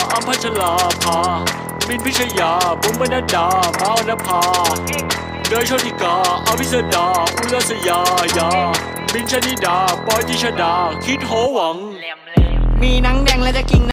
อัมพัชราภามินพิชยาบุ๋มบรรดามาอนภาเนยโชติกาอภิสดาอุลสยายาบินชนิดาปอยติชดาคิดโหวังมีหนังแดงและจะกิน